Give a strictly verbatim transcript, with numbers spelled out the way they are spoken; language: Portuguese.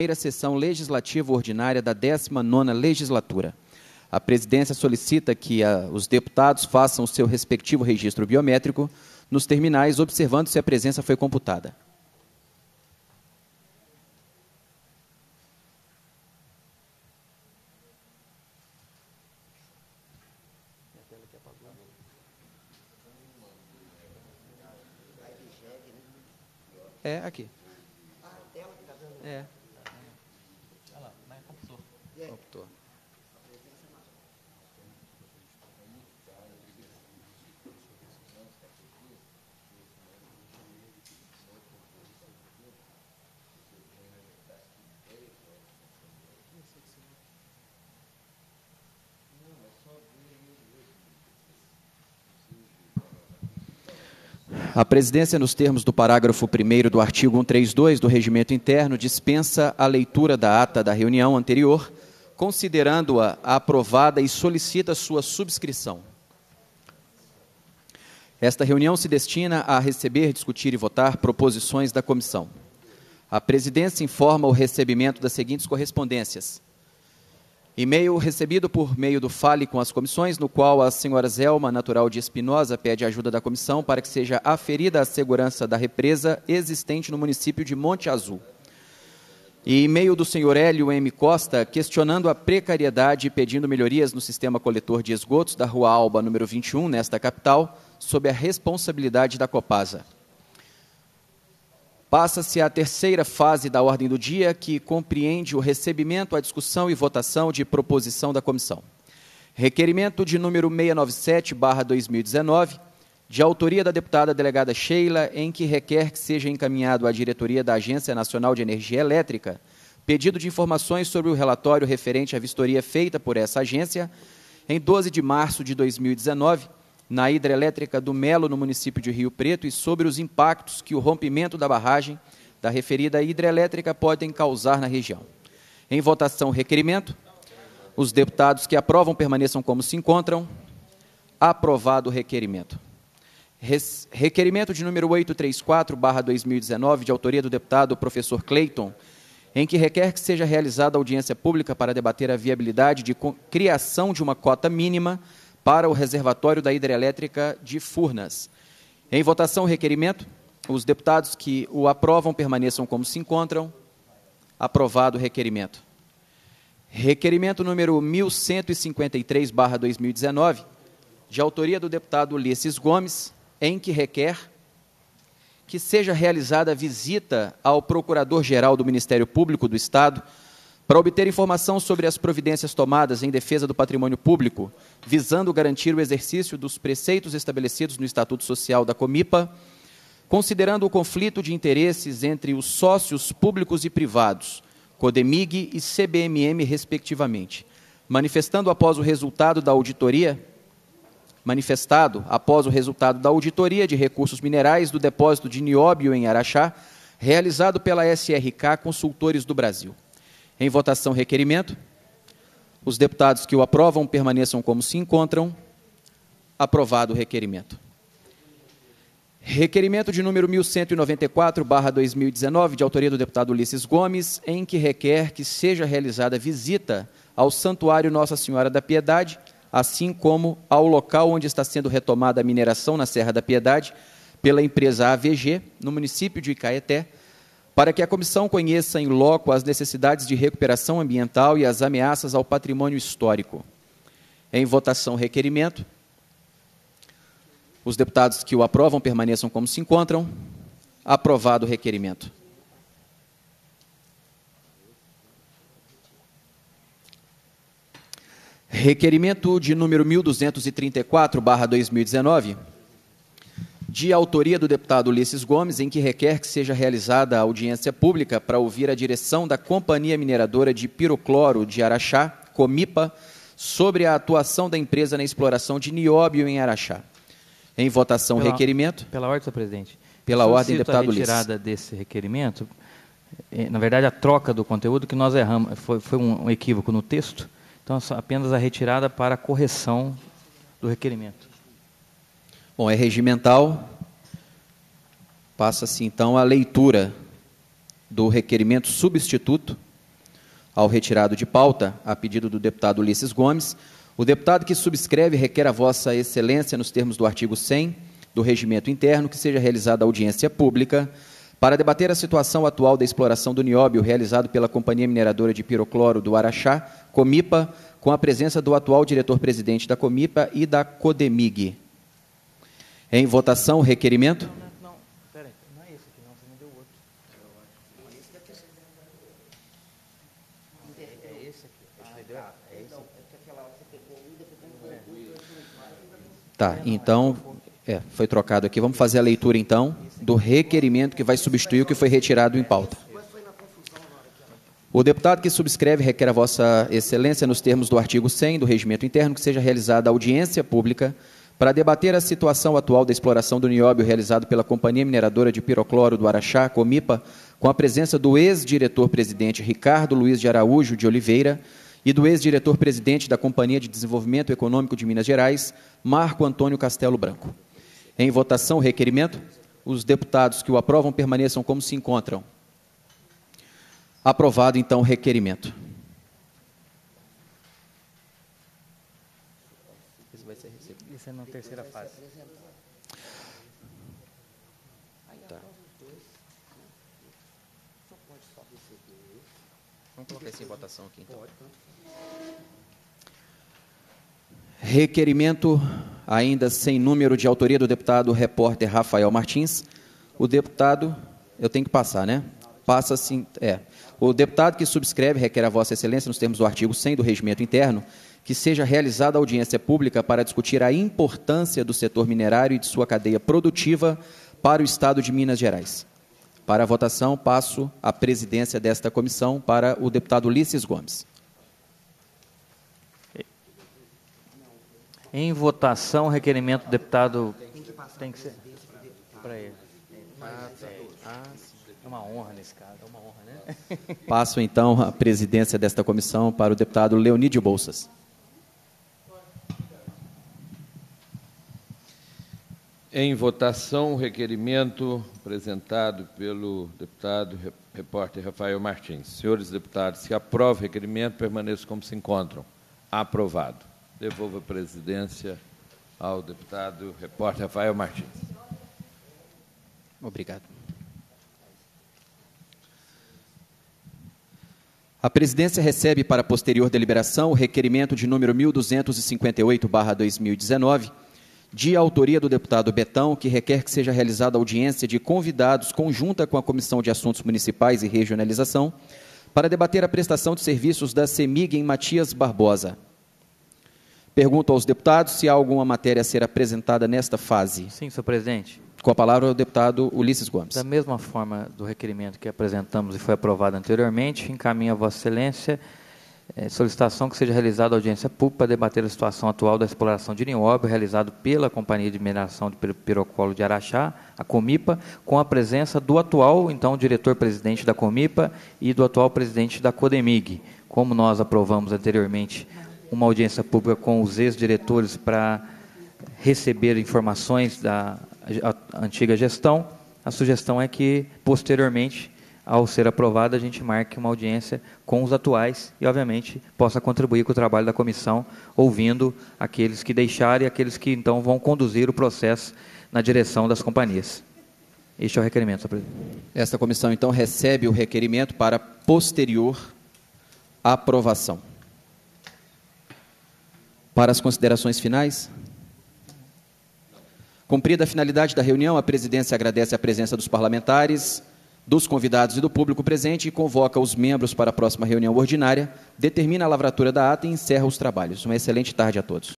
primeira sessão legislativa ordinária da décima nona legislatura. A presidência solicita que a, os deputados façam o seu respectivo registro biométrico nos terminais, observando se a presença foi computada. É, aqui. É. Olha lá, mas computou. Computou. A presidência, nos termos do parágrafo primeiro do artigo cento e trinta e dois do Regimento Interno, dispensa a leitura da ata da reunião anterior, considerando-a aprovada e solicita sua subscrição. Esta reunião se destina a receber, discutir e votar proposições da comissão. A presidência informa o recebimento das seguintes correspondências. E-mail recebido por meio do Fale com as Comissões, no qual a senhora Zelma, natural de Espinosa, pede ajuda da comissão para que seja aferida a segurança da represa existente no município de Monte Azul. E e-mail do senhor Hélio M. Costa, questionando a precariedade e pedindo melhorias no sistema coletor de esgotos da Rua Alba, número vinte e um, nesta capital, sob a responsabilidade da Copasa. Passa-se a terceira fase da ordem do dia, que compreende o recebimento, a discussão e votação de proposição da comissão. Requerimento de número seiscentos e noventa e sete barra dois mil e dezenove, de autoria da deputada delegada Sheila, em que requer que seja encaminhado à diretoria da Agência Nacional de Energia Elétrica pedido de informações sobre o relatório referente à vistoria feita por essa agência em doze de março de dois mil e dezenove, na hidrelétrica do Melo, no município de Rio Preto, e sobre os impactos que o rompimento da barragem da referida hidrelétrica podem causar na região. Em votação, requerimento. Os deputados que aprovam permaneçam como se encontram. Aprovado o requerimento. Res, requerimento de número oitocentos e trinta e quatro barra dois mil e dezenove, de autoria do deputado professor Cleiton, em que requer que seja realizada audiência pública para debater a viabilidade de criação de uma cota mínima para o reservatório da hidrelétrica de Furnas. Em votação, requerimento. Os deputados que o aprovam permaneçam como se encontram. Aprovado o requerimento. Requerimento número mil cento e cinquenta e três barra dois mil e dezenove, de autoria do deputado Ulisses Gomes, em que requer que seja realizada visita ao Procurador-Geral do Ministério Público do Estado para obter informação sobre as providências tomadas em defesa do patrimônio público, visando garantir o exercício dos preceitos estabelecidos no Estatuto Social da Comipa, considerando o conflito de interesses entre os sócios públicos e privados, Codemig e C B M M, respectivamente, manifestando após o resultado da auditoria, manifestado após o resultado da auditoria de recursos minerais do depósito de nióbio em Araxá, realizado pela S R K Consultores do Brasil. Em votação, requerimento. Os deputados que o aprovam permaneçam como se encontram. Aprovado o requerimento. Requerimento de número mil cento e noventa e quatro barra dois mil e dezenove, de autoria do deputado Ulisses Gomes, em que requer que seja realizada visita ao Santuário Nossa Senhora da Piedade, assim como ao local onde está sendo retomada a mineração na Serra da Piedade, pela empresa A V G, no município de Icaeté, para que a comissão conheça em loco as necessidades de recuperação ambiental e as ameaças ao patrimônio histórico. Em votação, requerimento. Os deputados que o aprovam permaneçam como se encontram. Aprovado o requerimento. Requerimento de número mil duzentos e trinta e quatro barra dois mil e dezenove, de autoria do deputado Ulisses Gomes, em que requer que seja realizada a audiência pública para ouvir a direção da Companhia Mineradora de Pirocloro de Araxá, Comipa, sobre a atuação da empresa na exploração de nióbio em Araxá. Em votação, pela, requerimento. Pela ordem, senhor presidente. Pela ordem, deputado Ulisses. A retirada desse requerimento, na verdade, a troca do conteúdo que nós erramos, foi, foi um equívoco no texto, então apenas a retirada para a correção do requerimento. Bom, é regimental. Passa-se, então, a leitura do requerimento substituto ao retirado de pauta, a pedido do deputado Ulisses Gomes, o deputado que subscreve requer a Vossa Excelência, nos termos do artigo cem do Regimento Interno, que seja realizada audiência pública para debater a situação atual da exploração do nióbio realizado pela Companhia Mineradora de Pirocloro do Araxá, Comipa, com a presença do atual diretor-presidente da Comipa e da Codemig. Em votação, o requerimento. Não, não, peraí, não é esse aqui, não, você me deu outro. É esse aqui. Entendeu? É esse aqui. Tá, então, é, foi trocado aqui. Vamos fazer a leitura, então, do requerimento que vai substituir o que foi retirado em pauta. O deputado que subscreve requer a Vossa Excelência, nos termos do artigo cem do Regimento Interno, que seja realizada audiência pública para debater a situação atual da exploração do nióbio realizado pela Companhia Mineradora de Pirocloro do Araxá, Comipa, com a presença do ex-diretor-presidente Ricardo Luiz de Araújo de Oliveira e do ex-diretor-presidente da Companhia de Desenvolvimento Econômico de Minas Gerais, Marco Antônio Castelo Branco. Em votação, o requerimento. Os deputados que o aprovam permaneçam como se encontram. Aprovado, então, o requerimento. Esse vai ser recebido. Isso é na terceira fase. Tá. Vamos colocar isso em votação aqui, então. Requerimento, ainda sem número, de autoria do deputado repórter Rafael Martins. O deputado, eu tenho que passar, né? Passa sim, é. O deputado que subscreve requer a Vossa Excelência, nos termos do artigo cem do Regimento Interno, que seja realizada audiência pública para discutir a importância do setor minerário e de sua cadeia produtiva para o Estado de Minas Gerais. Para a votação, passo a presidência desta comissão para o deputado Ulisses Gomes. Em votação, requerimento do deputado... Tem que ser para ele. É uma honra nesse caso, é uma honra, né? Passo, então, a presidência desta comissão para o deputado Leonídio Bolsas. Em votação, o requerimento apresentado pelo deputado repórter Rafael Martins. Senhores deputados, que aprovam o requerimento, permaneçam como se encontram. Aprovado. Devolvo a presidência ao deputado repórter Rafael Martins. Obrigado. A presidência recebe para posterior deliberação o requerimento de número mil duzentos e cinquenta e oito barra dois mil e dezenove, de autoria do deputado Betão, que requer que seja realizada audiência de convidados conjunta com a Comissão de Assuntos Municipais e Regionalização para debater a prestação de serviços da CEMIG em Matias Barbosa. Pergunto aos deputados se há alguma matéria a ser apresentada nesta fase. Sim, senhor presidente. Com a palavra o deputado Ulisses Gomes. Da mesma forma do requerimento que apresentamos e foi aprovado anteriormente, encaminha a Vossa Excelência é, solicitação que seja realizada audiência pública para debater a situação atual da exploração de nióbio realizado pela Companhia de Mineração de Pirocloro de Araxá, a Comipa, com a presença do atual, então, diretor-presidente da Comipa e do atual presidente da Codemig. Como nós aprovamos anteriormente uma audiência pública com os ex-diretores para receber informações da antiga gestão, a sugestão é que, posteriormente, ao ser aprovada, a gente marque uma audiência com os atuais e, obviamente, possa contribuir com o trabalho da comissão, ouvindo aqueles que deixarem e aqueles que, então, vão conduzir o processo na direção das companhias. Este é o requerimento, senhor presidente. Esta comissão, então, recebe o requerimento para posterior aprovação. Para as considerações finais? Cumprida a finalidade da reunião, a presidência agradece a presença dos parlamentares, dos convidados e do público presente e convoca os membros para a próxima reunião ordinária, determina a lavratura da ata e encerra os trabalhos. Uma excelente tarde a todos.